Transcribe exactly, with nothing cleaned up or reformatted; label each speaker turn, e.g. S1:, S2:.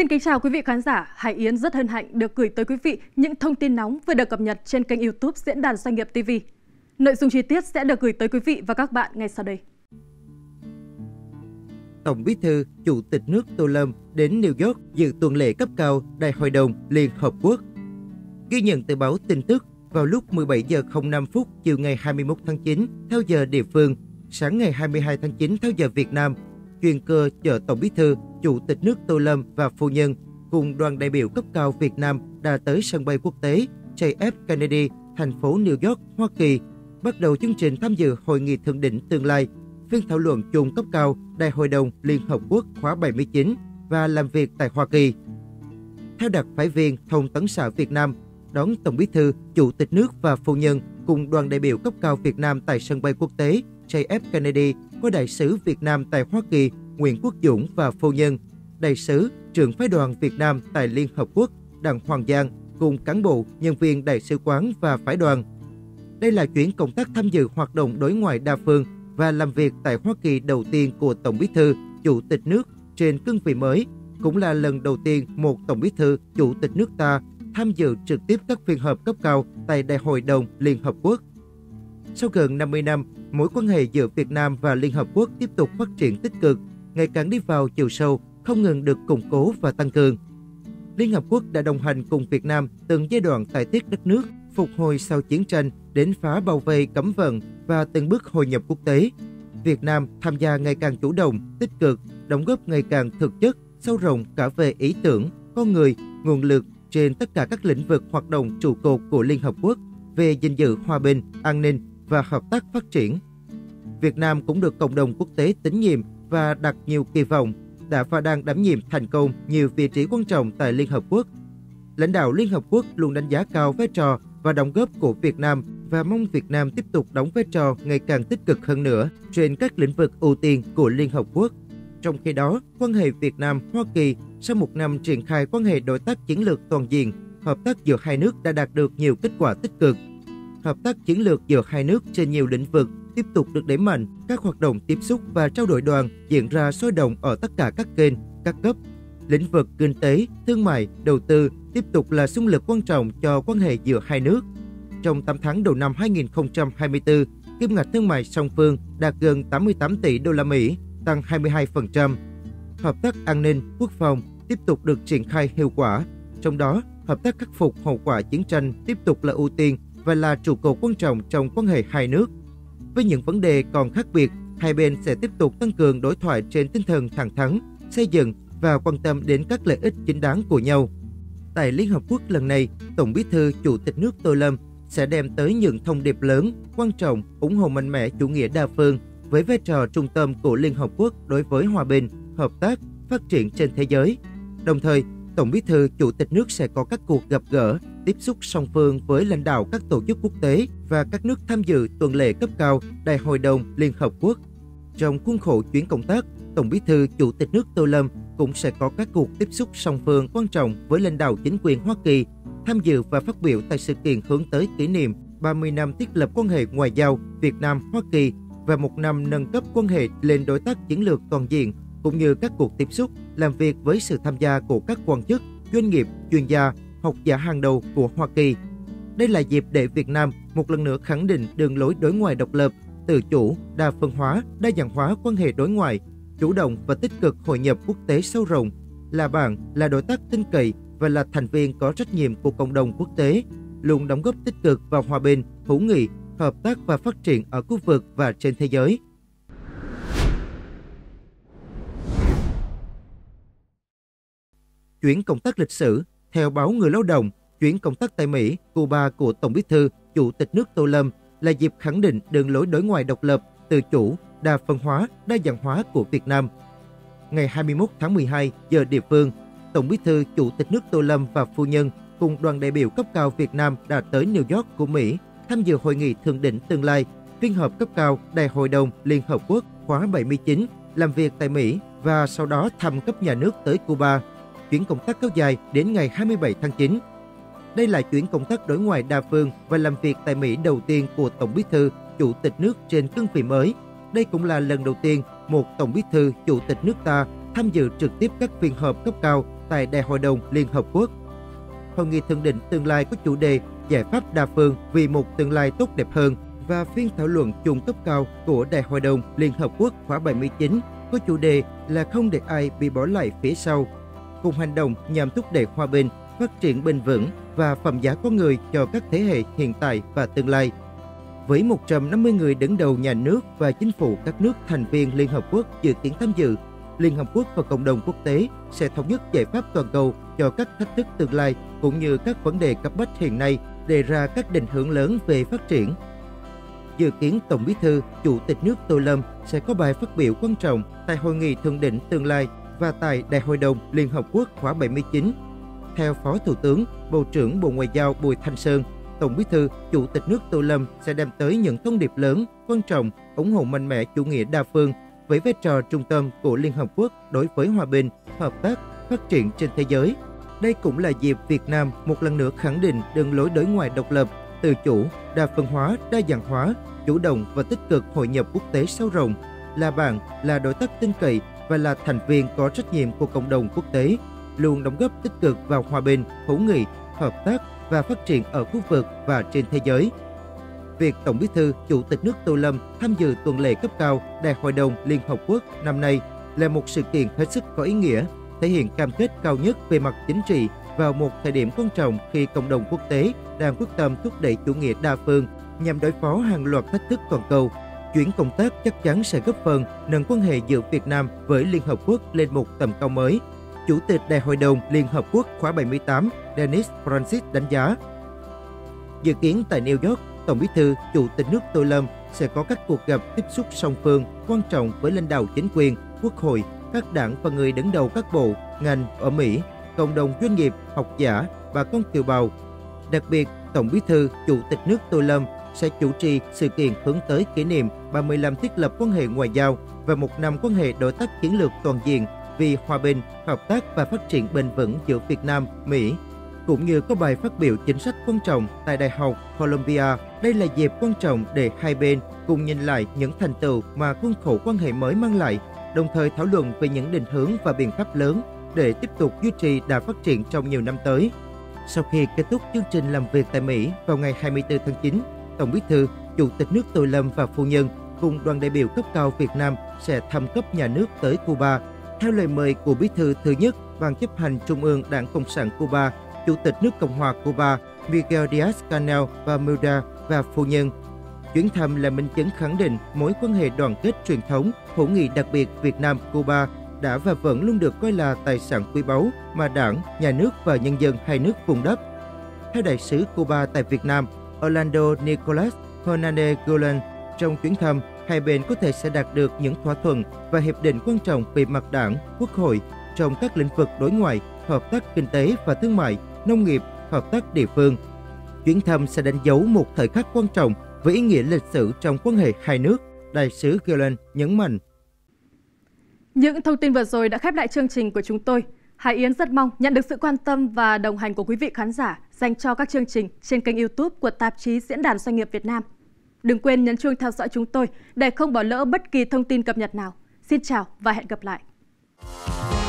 S1: Xin kính chào quý vị khán giả. Hải Yến rất hân hạnh được gửi tới quý vị những thông tin nóng vừa được cập nhật trên kênh YouTube Diễn đàn Doanh nghiệp ti vi. Nội dung chi tiết sẽ được gửi tới quý vị và các bạn ngay sau đây.
S2: Tổng Bí thư, Chủ tịch nước Tô Lâm đến New York dự tuần lễ cấp cao Đại hội đồng Liên Hợp Quốc. Ghi nhận từ báo tin tức, vào lúc mười bảy giờ không năm phút chiều ngày hai mươi mốt tháng chín theo giờ địa phương, sáng ngày hai mươi hai tháng chín theo giờ Việt Nam, chuyên cơ chở Tổng Bí thư, Chủ tịch nước Tô Lâm và phu nhân cùng đoàn đại biểu cấp cao Việt Nam đã tới sân bay quốc tế J F Kennedy, thành phố New York, Hoa Kỳ, bắt đầu chương trình tham dự Hội nghị thượng đỉnh tương lai, phiên thảo luận chung cấp cao Đại hội đồng Liên Hợp Quốc khóa bảy mươi chín và làm việc tại Hoa Kỳ. Theo đặc phái viên Thông tấn xã Việt Nam, đón Tổng Bí thư, Chủ tịch nước và phu nhân cùng đoàn đại biểu cấp cao Việt Nam tại sân bay quốc tế J F Kennedy có đại sứ Việt Nam tại Hoa Kỳ Nguyễn Quốc Dũng và phu nhân, đại sứ, trưởng phái đoàn Việt Nam tại Liên Hợp Quốc Đặng Hoàng Giang cùng cán bộ, nhân viên đại sứ quán và phái đoàn. Đây là chuyến công tác tham dự hoạt động đối ngoại đa phương và làm việc tại Hoa Kỳ đầu tiên của Tổng Bí thư, Chủ tịch nước trên cương vị mới, cũng là lần đầu tiên một Tổng Bí thư, Chủ tịch nước ta tham dự trực tiếp các phiên họp cấp cao tại Đại hội đồng Liên Hợp Quốc. Sau gần năm mươi năm, mối quan hệ giữa Việt Nam và Liên Hợp Quốc tiếp tục phát triển tích cực, ngày càng đi vào chiều sâu, không ngừng được củng cố và tăng cường. Liên Hợp Quốc đã đồng hành cùng Việt Nam từng giai đoạn tái thiết đất nước, phục hồi sau chiến tranh, đến phá bao vây cấm vận và từng bước hội nhập quốc tế. Việt Nam tham gia ngày càng chủ động, tích cực, đóng góp ngày càng thực chất, sâu rộng cả về ý tưởng, con người, nguồn lực trên tất cả các lĩnh vực hoạt động trụ cột của Liên Hợp Quốc về gìn giữ hòa bình, an ninh và hợp tác phát triển. Việt Nam cũng được cộng đồng quốc tế tín nhiệm và đặt nhiều kỳ vọng, đã và đang đảm nhiệm thành công nhiều vị trí quan trọng tại Liên Hợp Quốc. Lãnh đạo Liên Hợp Quốc luôn đánh giá cao vai trò và đóng góp của Việt Nam và mong Việt Nam tiếp tục đóng vai trò ngày càng tích cực hơn nữa trên các lĩnh vực ưu tiên của Liên Hợp Quốc. Trong khi đó, quan hệ Việt Nam-Hoa Kỳ sau một năm triển khai quan hệ đối tác chiến lược toàn diện, hợp tác giữa hai nước đã đạt được nhiều kết quả tích cực. Hợp tác chiến lược giữa hai nước trên nhiều lĩnh vực tiếp tục được đẩy mạnh, các hoạt động tiếp xúc và trao đổi đoàn diễn ra sôi động ở tất cả các kênh, các cấp. Lĩnh vực kinh tế, thương mại, đầu tư tiếp tục là xung lực quan trọng cho quan hệ giữa hai nước. Trong tám tháng đầu năm hai nghìn không trăm hai mươi tư, kim ngạch thương mại song phương đạt gần tám mươi tám tỷ đô la Mỹ, tăng hai mươi hai phần trăm. Hợp tác an ninh, quốc phòng tiếp tục được triển khai hiệu quả. Trong đó, hợp tác khắc phục hậu quả chiến tranh tiếp tục là ưu tiên và là trụ cột quan trọng trong quan hệ hai nước. Với những vấn đề còn khác biệt, hai bên sẽ tiếp tục tăng cường đối thoại trên tinh thần thẳng thắn, xây dựng và quan tâm đến các lợi ích chính đáng của nhau. Tại Liên Hợp Quốc lần này, Tổng Bí thư, Chủ tịch nước Tô Lâm sẽ đem tới những thông điệp lớn, quan trọng, ủng hộ mạnh mẽ chủ nghĩa đa phương với vai trò trung tâm của Liên Hợp Quốc đối với hòa bình, hợp tác, phát triển trên thế giới. Đồng thời, Tổng Bí thư, Chủ tịch nước sẽ có các cuộc gặp gỡ, tiếp xúc song phương với lãnh đạo các tổ chức quốc tế và các nước tham dự tuần lễ cấp cao Đại hội đồng Liên Hợp Quốc. Trong khuôn khổ chuyến công tác, Tổng Bí thư, Chủ tịch nước Tô Lâm cũng sẽ có các cuộc tiếp xúc song phương quan trọng với lãnh đạo chính quyền Hoa Kỳ, tham dự và phát biểu tại sự kiện hướng tới kỷ niệm ba mươi năm thiết lập quan hệ ngoại giao Việt Nam-Hoa Kỳ và một năm nâng cấp quan hệ lên đối tác chiến lược toàn diện, cũng như các cuộc tiếp xúc, làm việc với sự tham gia của các quan chức, doanh nghiệp, chuyên gia, học giả hàng đầu của Hoa Kỳ. Đây là dịp để Việt Nam một lần nữa khẳng định đường lối đối ngoại độc lập, tự chủ, đa phương hóa, đa dạng hóa quan hệ đối ngoại, chủ động và tích cực hội nhập quốc tế sâu rộng, là bạn, là đối tác tin cậy và là thành viên có trách nhiệm của cộng đồng quốc tế, luôn đóng góp tích cực vào hòa bình, hữu nghị, hợp tác và phát triển ở khu vực và trên thế giới. Chuyến công tác lịch sử. Theo báo Người Lao động, chuyến công tác tại Mỹ, Cuba của Tổng Bí thư, Chủ tịch nước Tô Lâm là dịp khẳng định đường lối đối ngoại độc lập, tự chủ, đa phân hóa, đa dạng hóa của Việt Nam. Ngày hai mươi mốt tháng mười hai giờ địa phương, Tổng Bí thư, Chủ tịch nước Tô Lâm và phu nhân cùng đoàn đại biểu cấp cao Việt Nam đã tới New York của Mỹ tham dự hội nghị thượng đỉnh tương lai, phiên họp cấp cao Đại hội đồng Liên Hợp Quốc khóa bảy mươi chín, làm việc tại Mỹ và sau đó thăm cấp nhà nước tới Cuba. Chuyến công tác kéo dài đến ngày hai mươi bảy tháng chín. Đây là chuyến công tác đối ngoại đa phương và làm việc tại Mỹ đầu tiên của Tổng Bí thư, Chủ tịch nước trên cương vị mới. Đây cũng là lần đầu tiên một Tổng Bí thư, Chủ tịch nước ta tham dự trực tiếp các phiên họp cấp cao tại Đại hội đồng Liên Hợp Quốc. Hội nghị thượng đỉnh tương lai có chủ đề giải pháp đa phương vì một tương lai tốt đẹp hơn và phiên thảo luận chung cấp cao của Đại hội đồng Liên Hợp Quốc khóa bảy mươi chín có chủ đề là không để ai bị bỏ lại phía sau, cùng hành động nhằm thúc đẩy hòa bình, phát triển bền vững và phẩm giá con người cho các thế hệ hiện tại và tương lai. Với một trăm năm mươi người đứng đầu nhà nước và chính phủ các nước thành viên Liên Hợp Quốc dự kiến tham dự, Liên Hợp Quốc và cộng đồng quốc tế sẽ thống nhất giải pháp toàn cầu cho các thách thức tương lai cũng như các vấn đề cấp bách hiện nay, đề ra các định hướng lớn về phát triển. Dự kiến Tổng Bí thư, Chủ tịch nước Tô Lâm sẽ có bài phát biểu quan trọng tại Hội nghị thượng đỉnh tương lai và tại Đại hội đồng Liên Hợp Quốc khóa bảy mươi chín. Theo Phó Thủ tướng, Bộ trưởng Bộ Ngoại giao Bùi Thanh Sơn, Tổng Bí thư, Chủ tịch nước Tô Lâm sẽ đem tới những thông điệp lớn, quan trọng, ủng hộ mạnh mẽ chủ nghĩa đa phương với vai trò trung tâm của Liên Hợp Quốc đối với hòa bình, hợp tác, phát triển trên thế giới. Đây cũng là dịp Việt Nam một lần nữa khẳng định đường lối đối ngoại độc lập, tự chủ, đa phương hóa, đa dạng hóa, chủ động và tích cực hội nhập quốc tế sâu rộng, là bạn, là đối tác tin cậy và là thành viên có trách nhiệm của cộng đồng quốc tế, luôn đóng góp tích cực vào hòa bình, hữu nghị, hợp tác và phát triển ở khu vực và trên thế giới. Việc Tổng Bí thư, Chủ tịch nước Tô Lâm tham dự tuần lễ cấp cao Đại hội đồng Liên Hợp Quốc năm nay là một sự kiện hết sức có ý nghĩa, thể hiện cam kết cao nhất về mặt chính trị vào một thời điểm quan trọng khi cộng đồng quốc tế đang quyết tâm thúc đẩy chủ nghĩa đa phương nhằm đối phó hàng loạt thách thức toàn cầu. Chuyến công tác chắc chắn sẽ góp phần nâng quan hệ giữa Việt Nam với Liên Hợp Quốc lên một tầm cao mới. Chủ tịch Đại hội đồng Liên Hợp Quốc khóa bảy mươi tám Denis Francis đánh giá. Dự kiến tại New York, Tổng Bí thư, Chủ tịch nước Tô Lâm sẽ có các cuộc gặp tiếp xúc song phương quan trọng với lãnh đạo chính quyền, quốc hội, các đảng và người đứng đầu các bộ, ngành ở Mỹ, cộng đồng doanh nghiệp, học giả, bà con kiều bào. Đặc biệt, Tổng Bí thư, Chủ tịch nước Tô Lâm sẽ chủ trì sự kiện hướng tới kỷ niệm ba mươi lăm thiết lập quan hệ ngoại giao và một năm quan hệ đối tác chiến lược toàn diện vì hòa bình, hợp tác và phát triển bền vững giữa Việt Nam, Mỹ, cũng như có bài phát biểu chính sách quan trọng tại Đại học Columbia. Đây là dịp quan trọng để hai bên cùng nhìn lại những thành tựu mà khuôn khổ quan hệ mới mang lại, đồng thời thảo luận về những định hướng và biện pháp lớn để tiếp tục duy trì đà phát triển trong nhiều năm tới. Sau khi kết thúc chương trình làm việc tại Mỹ vào ngày hai mươi tư tháng chín, Tổng Bí thư, Chủ tịch nước Tô Lâm và phu nhân cùng đoàn đại biểu cấp cao Việt Nam sẽ thăm cấp nhà nước tới Cuba. Theo lời mời của Bí thư thứ nhất Ban chấp hành Trung ương Đảng Cộng sản Cuba, Chủ tịch nước Cộng hòa Cuba Miguel Díaz-Canel Bermudez và phu nhân. Chuyến thăm là minh chứng khẳng định mối quan hệ đoàn kết truyền thống, hữu nghị đặc biệt Việt Nam-Cuba đã và vẫn luôn được coi là tài sản quý báu mà Đảng, Nhà nước và nhân dân hai nước vun đắp. Theo đại sứ Cuba tại Việt Nam, Orlando Nicolas Hernandez Golan, trong chuyến thăm, hai bên có thể sẽ đạt được những thỏa thuận và hiệp định quan trọng về mặt đảng, quốc hội trong các lĩnh vực đối ngoại, hợp tác kinh tế và thương mại, nông nghiệp, hợp tác địa phương. Chuyến thăm sẽ đánh dấu một thời khắc quan trọng với ý nghĩa lịch sử trong quan hệ hai nước, đại sứ Golan nhấn mạnh.
S1: Những thông tin vừa rồi đã khép lại chương trình của chúng tôi. Hải Yến rất mong nhận được sự quan tâm và đồng hành của quý vị khán giả dành cho các chương trình trên kênh YouTube của tạp chí Diễn đàn Doanh nghiệp Việt Nam. Đừng quên nhấn chuông theo dõi chúng tôi để không bỏ lỡ bất kỳ thông tin cập nhật nào. Xin chào và hẹn gặp lại!